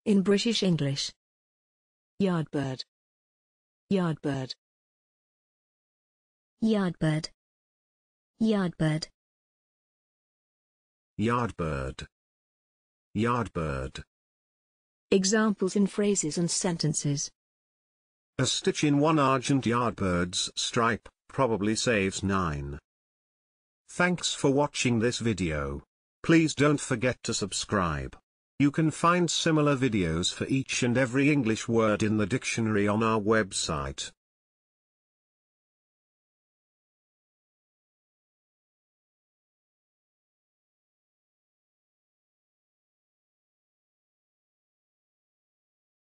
In British English. Yardbird. Yardbird. Yardbird. Yardbird. Yardbird. Yardbird. Examples in phrases and sentences. A stitch in one argent yardbird's stripe probably saves 9. Thanks for watching this video. Please don't forget to subscribe. You can find similar videos for each and every English word in the dictionary on our website.